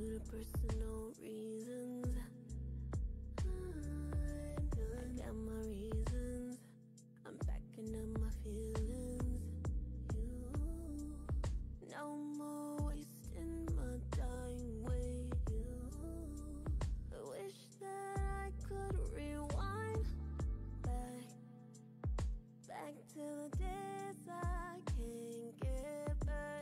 to the personal reasons. I got my reasons. I'm backing up my feelings. You, no more wasting my time with you. I wish that I could rewind back to the days I can't get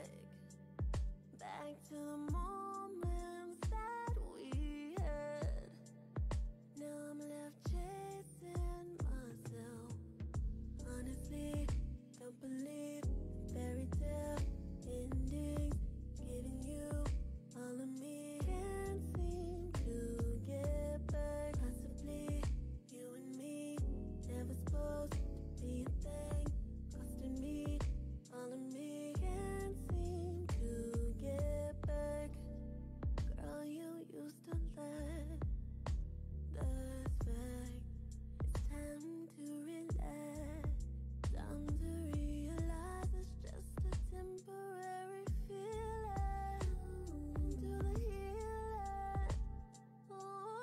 back to the moments that we had. Now I'm left chasing myself. Honestly, don't believe fairy tale endings. Getting you all of me. Can't seem to get back. Possibly you and me never supposed to be a thing. Costing me all of me. Can't seem to get back. Girl, you used to let us back. It's time to relax. Time to realize it's just a temporary feeling. Do the healing. Oh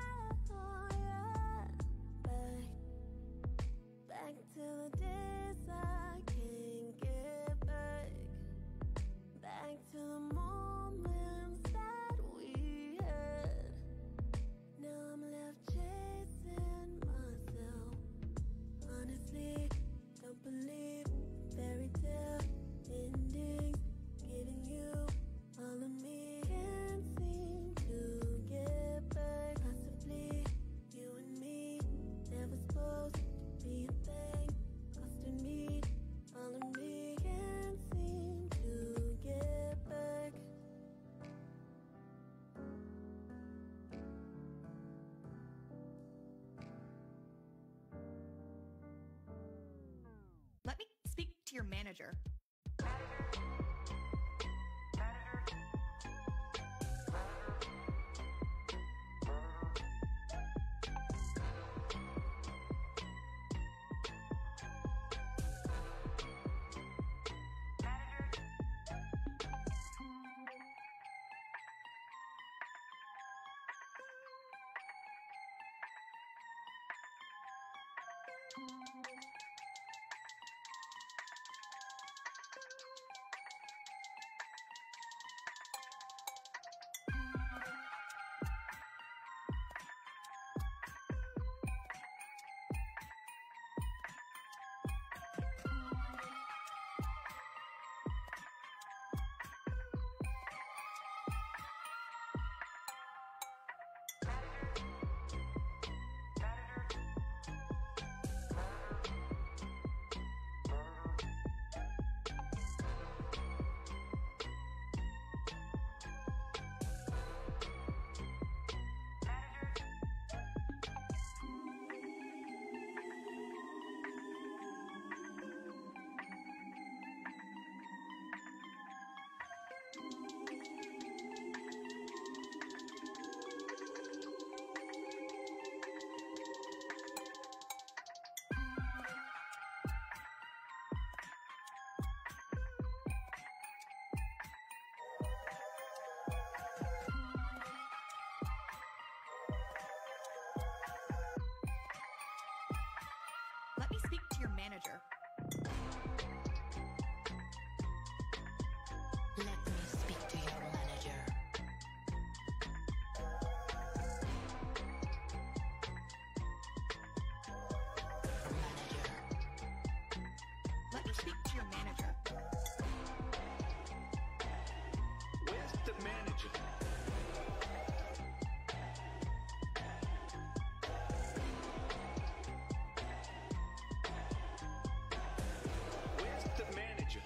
yeah. Back to the days I can't get back to the moments that we had. Now I'm left chasing myself. Honestly, don't believe fairy tale endings. Getting you all of me. Can't seem to get back. Possibly you and me never supposed to be a thing. Costing me all of me. Can't seem to get back. Let me speak to your manager. Let me speak to your manager. Let me speak to your manager. Let me speak to your manager. Where's the manager? Where's the manager?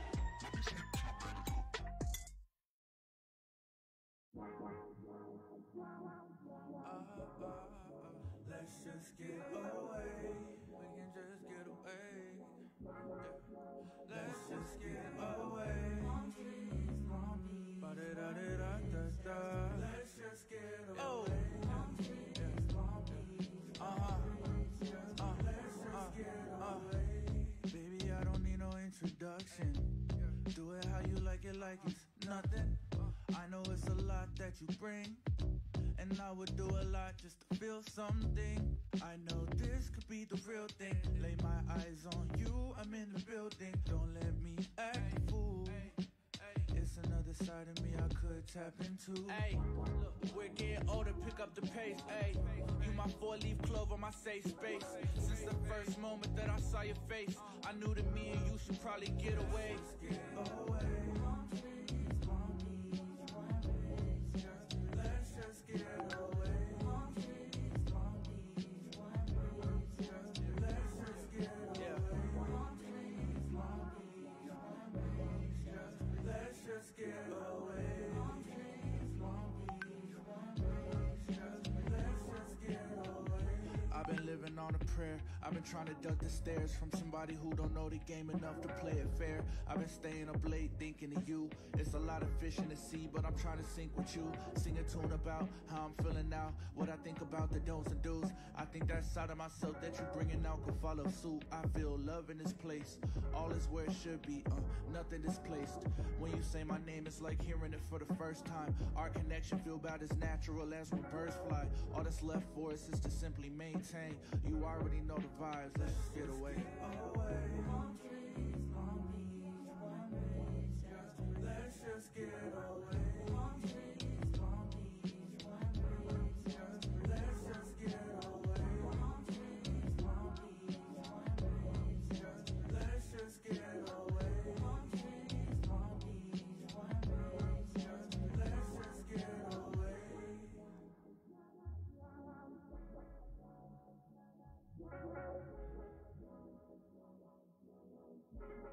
Let's just get away. We can just get away. Yeah. Let's just get away. Ba-da-da-da-da-da-da. Let's just get away. Oh. Baby, I don't need no introduction. Do it how you like it, like it's nothing. I know it's a lot that you bring, and I would do a lot just to feel something. I know this could be the real thing. Lay my eyes on you, I'm in the building. Don't let me act a fool. It's another side of me I could tap into. Ay, look, we're getting older, pick up the pace. Ay, you my four-leaf clover, my safe space. Since the first moment that I saw your face, I knew that me and you should probably get away. Get away. Let's just get away. Let's just get away. Let's just get away. I've been living on a prayer. I've been trying to duck the stares from somebody who don't know the game enough to play it fair. I've been staying up late thinking of you. It's a lot of fish in the sea, but I'm trying to sink with you. Sing a tune about how I'm feeling now, what I think about the don'ts and do's. I think that side of myself that you're bringing out could follow suit. I feel love in this place. All is where it should be, nothing displaced. When you say my name, it's like hearing it for the first time. Our connection feel about as natural as when birds fly. All that's left for us is to simply maintain. You already know the vibes, let's just get away. Let's just get away. Let's just get away. Let's just get away. Let's just get away.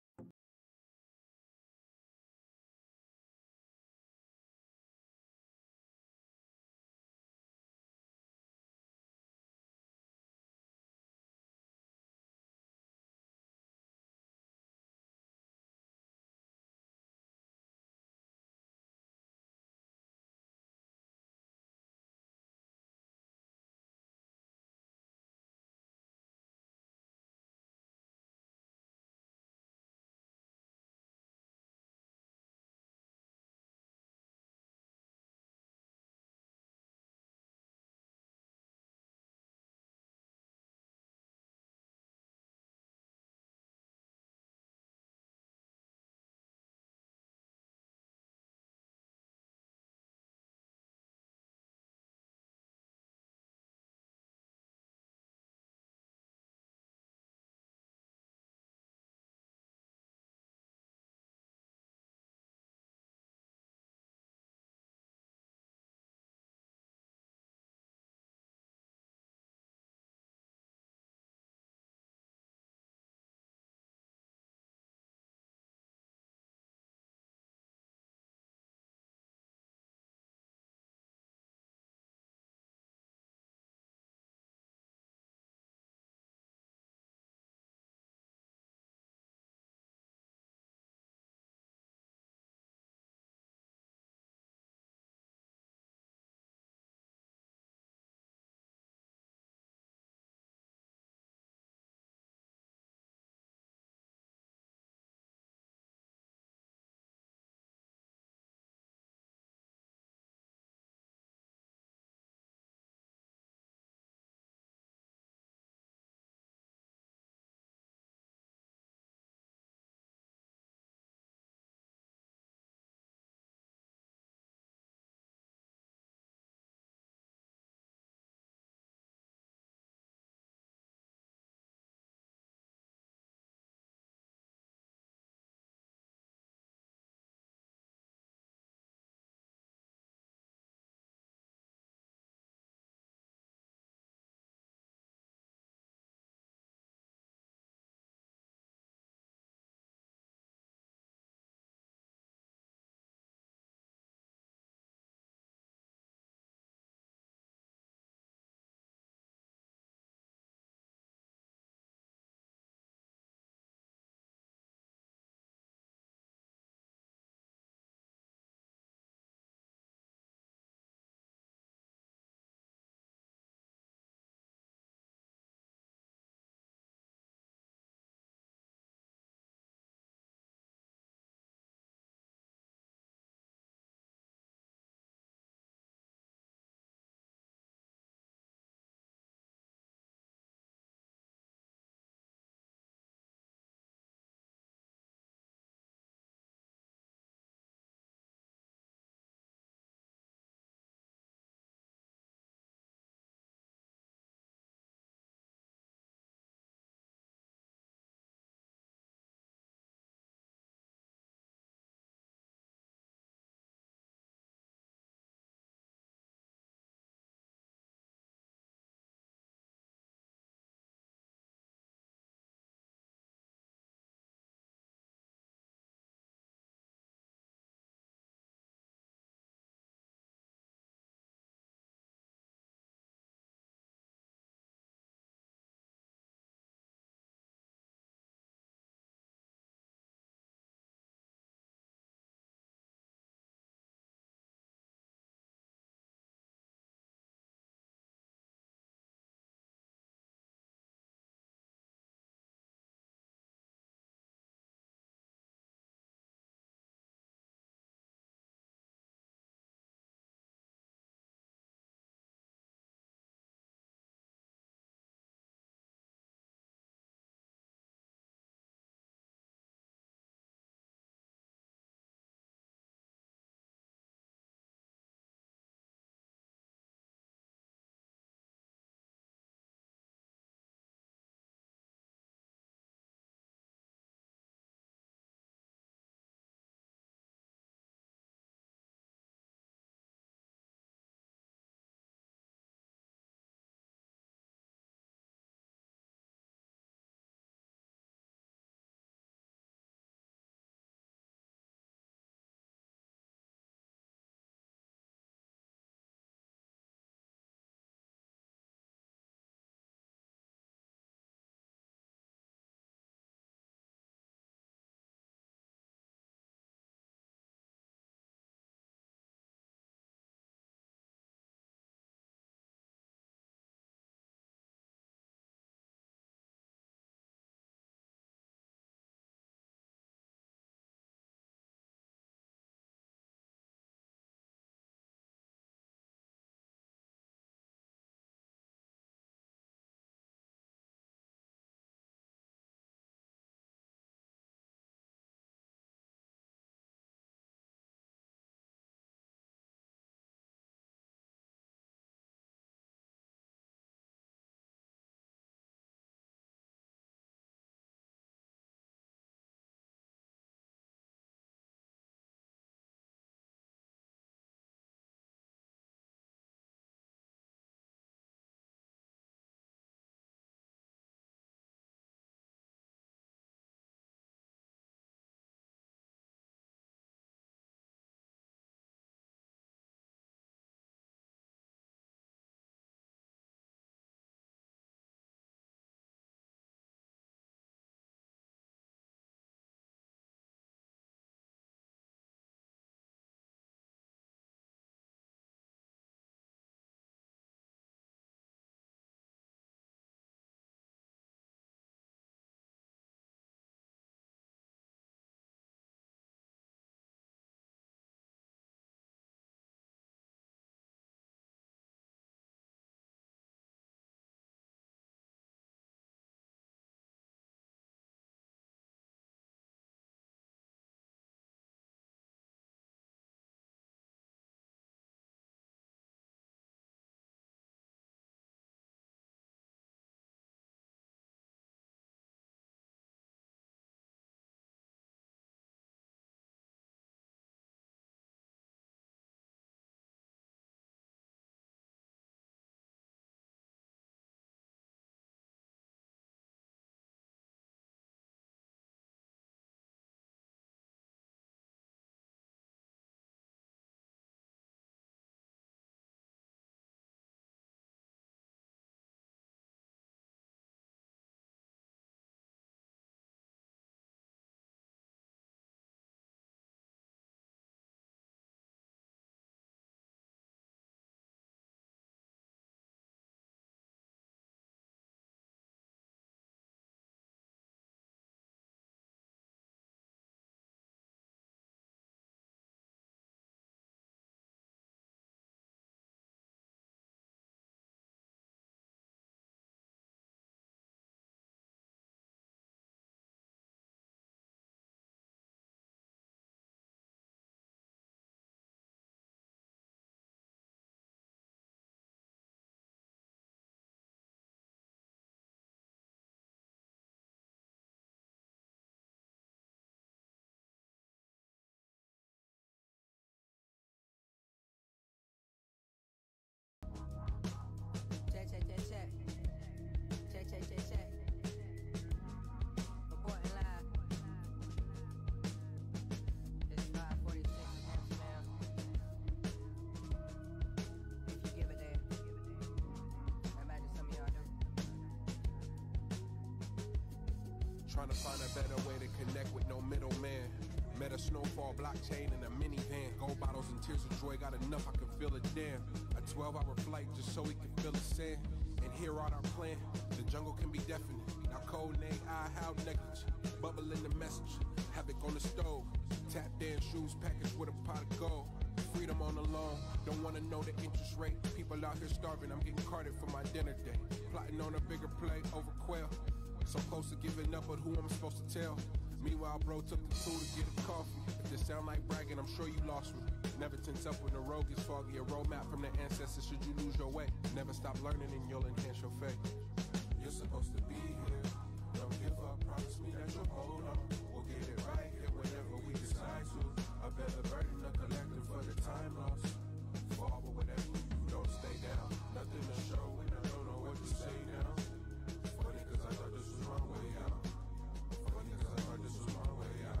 Trying to find a better way to connect with no middleman. Met a snowfall blockchain in a minivan. Gold bottles and tears of joy, got enough I can feel it damn. A 12-hour flight just so we can feel the sand. And hear out our plan, the jungle can be definite. Now code name, how negligent. Bubble in the message, havoc on the stove. Tap dance shoes packaged with a pot of gold. Freedom on the loan, don't wanna know the interest rate. People out here starving, I'm getting carded for my dinner day. Plotting on a bigger play over quail. So close to giving up, but who am I supposed to tell? Meanwhile, bro took the tool to get a coffee. If this sound like bragging, I'm sure you lost me. Never tense up when the road gets foggy. A roadmap from the ancestors should you lose your way. Never stop learning and you'll enhance your faith. You're supposed to be here. Don't give up, promise me that you'll hold on. We'll get it right here whenever we decide to. A better burden of collecting for the time lost. Fall, but whatever you do, don't stay down. Nothing to show and I don't know what to say now. Funny cause I thought this was my way out. Funny cause I thought this was my way out.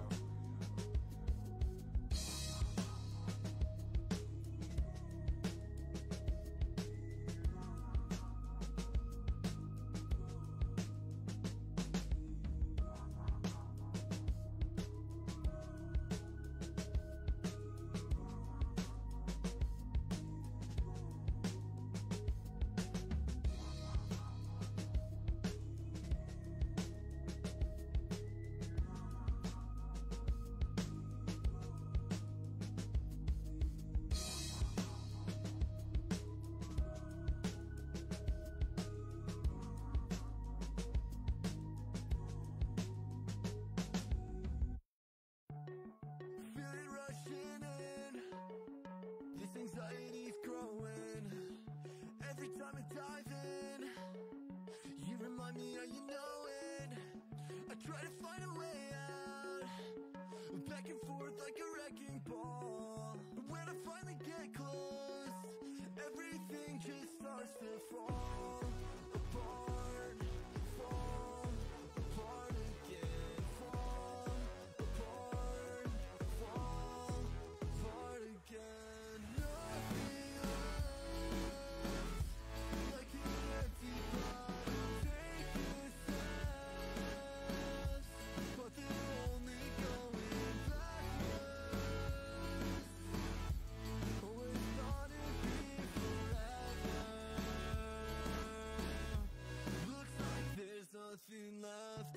Anxiety's growing every time I dive in. You remind me how you know it. I try to find a way out, back and forth like a wrecking ball. When I finally get close, everything just starts to fall apart, fall apart again, fall apart, fall apart again. Nothing left, like an empty bottle. Take a steps, but they're only going backwards. Always thought it'd be forever. Looks like there's nothing left.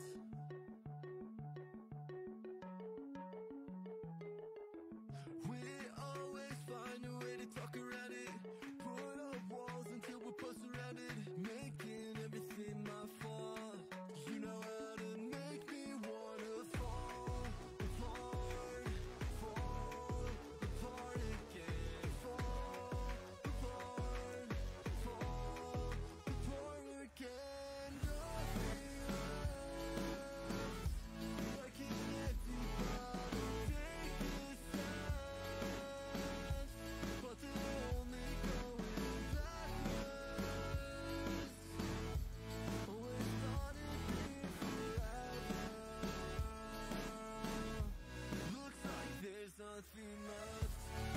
We always find a way to talk around it. Put up walls until we're post surrounded, making everything my fault. You know how to make me wanna fall apart, fall apart again, fall apart, fall apart again. Nothing left, like an empty bottle. Take a steps, but they're only going backwards. Always thought it'd be forever. Looks like there's nothing left.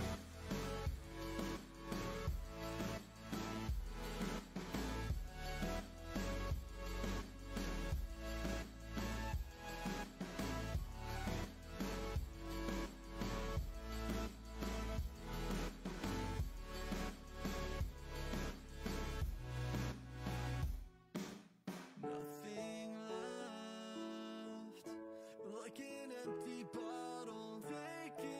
Nothing left, like an empty bottle. Take a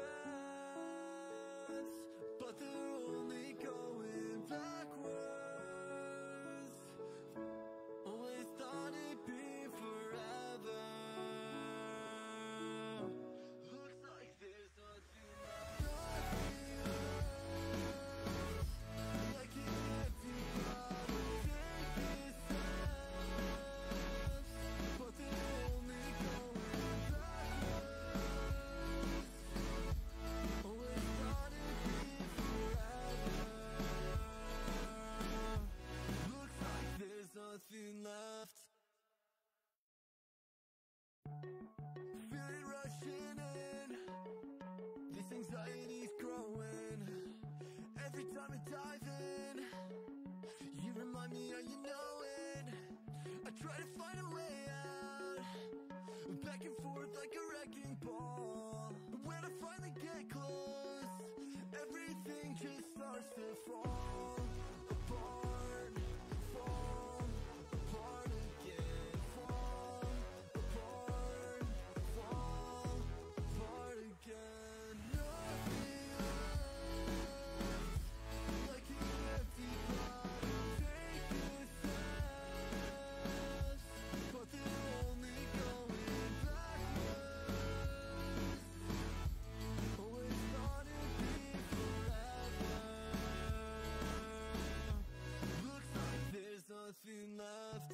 stance, but they're only going backwards. Always thought it'd be forever. Looks like there's nothing left. Nothing left, like an empty bottle. Take a steps, but they're only going backwards. Always thought it'd be forever. Looks like there's nothing left. Feel it rushing in. This anxiety's growing every time I dive in. You remind me how you know it. I try to find a way out, back and forth like a wrecking ball. When I finally get close, everything just starts to fall apart, fall apart again, fall apart, fall apart again. Nothing left, like an empty bottle. Take a steps, but they're only going backwards. Always thought it'd be forever. Looks like there's nothing left.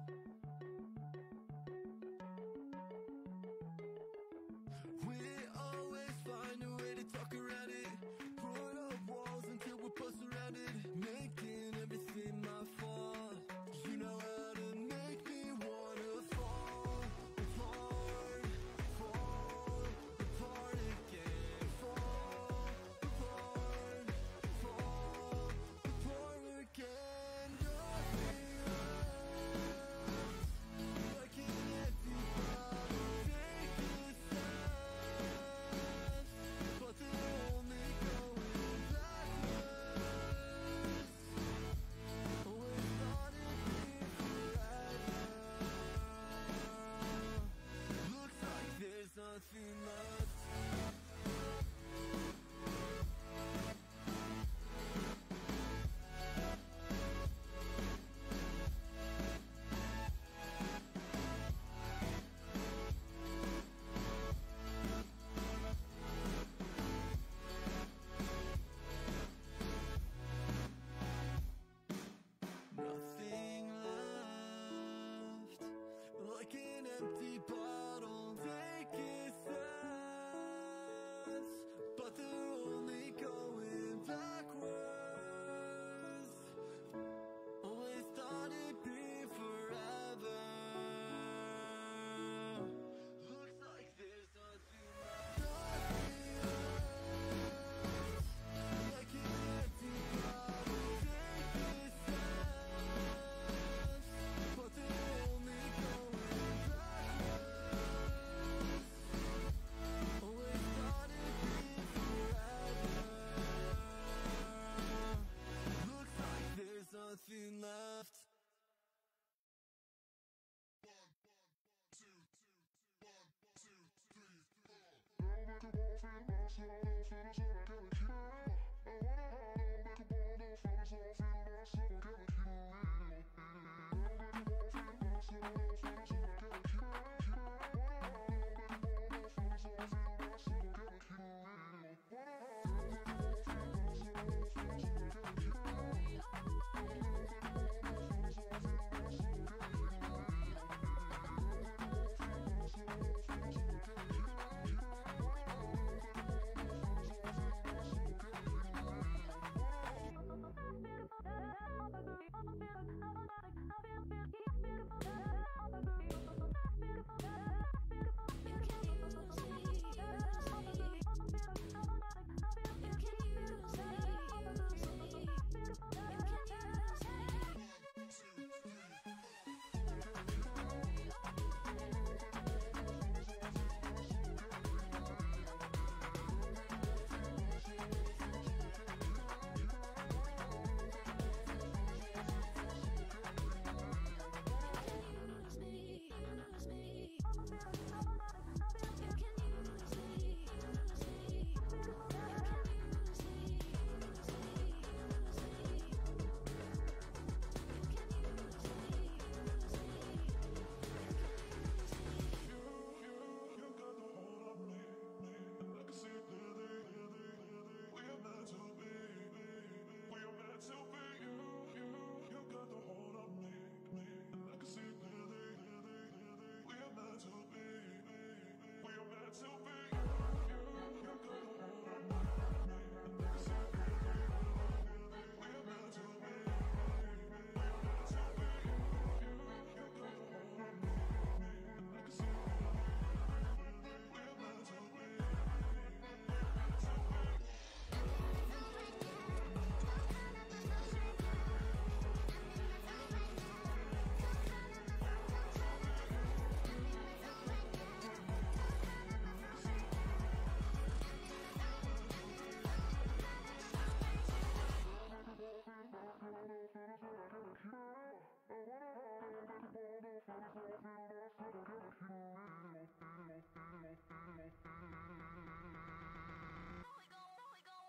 We always find a way to talk around it. Put up walls until we're plus surrounded, making everything my fault. You know how to make me wanna fall apart, fall apart again, fall apart, fall apart again. Nothing left, like an empty bottle. Take a steps, but they're only going backwards. Always thought it'd be forever. Looks like there's nothing left. Nothing left, like an empty bottle. Take a steps, but they're only going backwards. Always thought it'd be forever. Looks like there's nothing left. Nothing left, like an empty bottle. Take a steps, but they're only going backwards. Always thought it'd be forever. Looks like there's nothing left.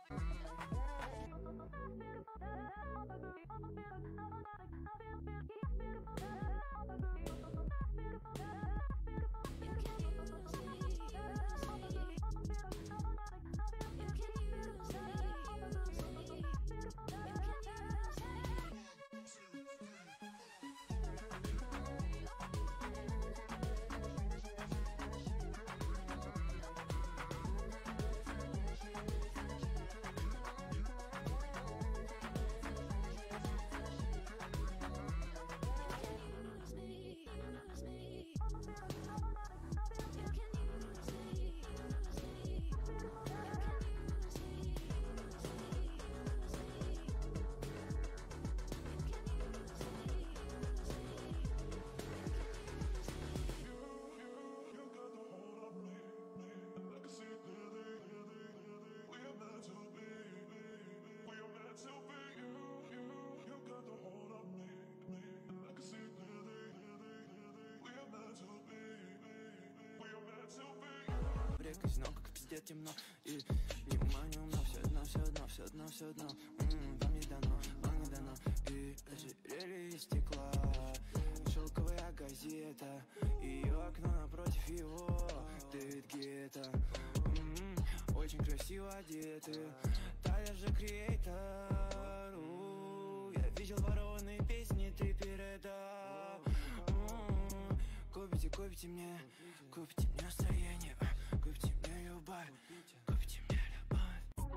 Казино, как пиздец темно. И внимание умно, все одно, все одно, все одно, все одно. Вам не дано, вам не дано. И ожерелье из стекла, шелковая газета, ее окно напротив его, ты где-то. Очень красиво одеты, Таля же креатор. Я видел ворованные песни, трипереда. Купите мне настроение. Купите мне любовь, купите мне любовь.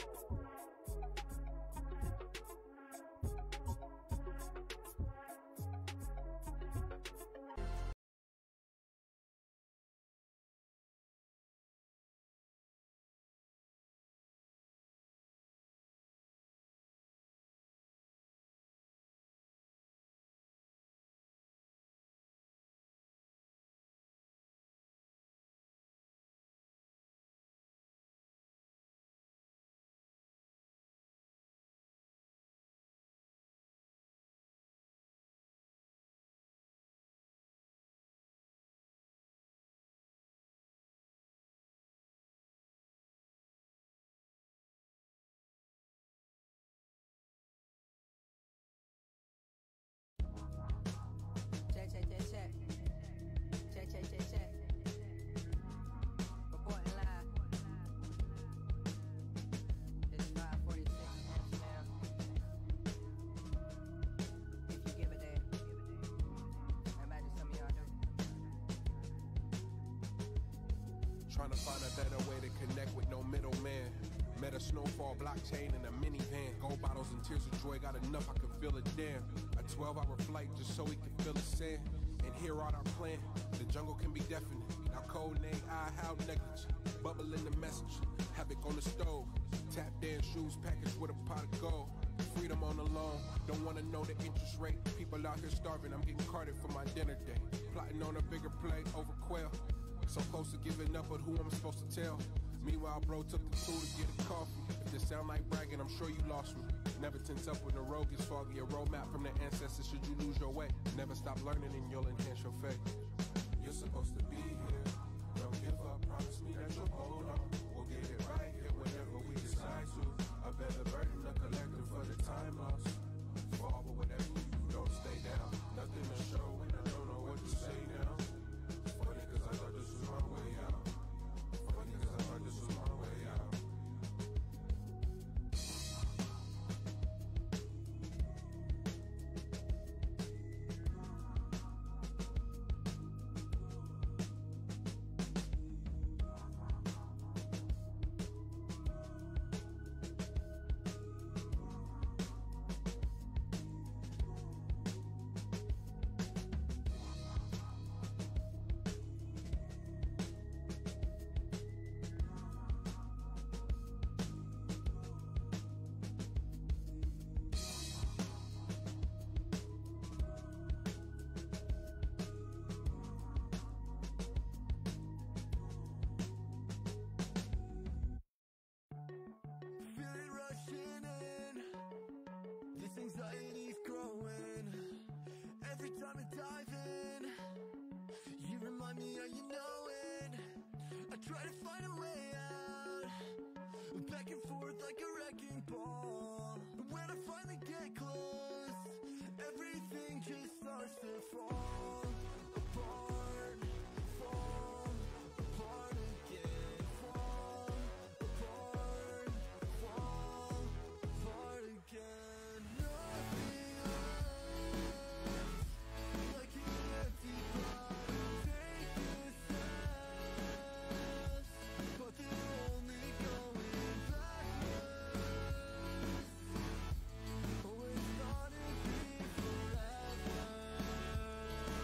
Check. Reporting live. It's 5:46 Amsterdam. If you give a damn. Imagine some of y'all do. Trying to find a better way to connect with no middleman. Met a snowfall blockchain in a minivan. Gold bottles and tears of joy, got enough, I could feel it damn. A 12-hour flight just so we could feel the sand. And hear out our plan, the jungle can be definite. Now code name, how negligent. Bubble in the message, havoc on the stove. Tap dance shoes packaged with a pot of gold. Freedom on the loan, don't wanna know the interest rate. People out here starving, I'm getting carded for my dinner date. Plotting on a bigger play over quail. So close to giving up, but who am I supposed to tell? Meanwhile, bro took the tool to get a coffee. If this sound like bragging, I'm sure you lost me. Never tense up when the road gets foggy. A roadmap from the ancestors should you lose your way. Never stop learning and you'll enhance your faith. You're supposed to be here. Don't give up, promise me that you'll hold on. We'll get it right here whenever we decide to. A better burden, a collector for the time lost. Fall, but whatever you do, don't stay down. Nothing to show and I don't know what to say now. Funny cause I thought this was my way out. Funny cause I thought this was my way out. Feel it rushing in. This anxiety's growing. Every time I dive in, you remind me how you know it. I try to find a way out, back and forth like a fall. But when I finally get close, everything just starts to fall apart, fall apart again, fall apart, fall apart again. Nothing left, like an empty bottle. Take the steps, but they're only going backwards. Oh, it's gonna be forever.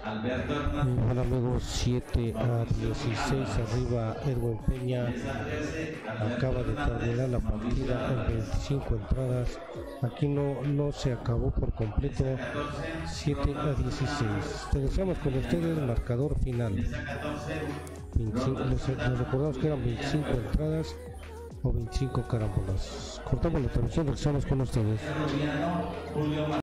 Bueno amigos, 7-16 arriba Erwin Peña. Acaba de terminar la partida en 25 entradas. Aquí no se acabó por completo. 7-16. Regresamos con ustedes el marcador final. 25, les recordamos que eran 25 entradas o 25 carambolas. Cortamos la transmisión, regresamos con ustedes.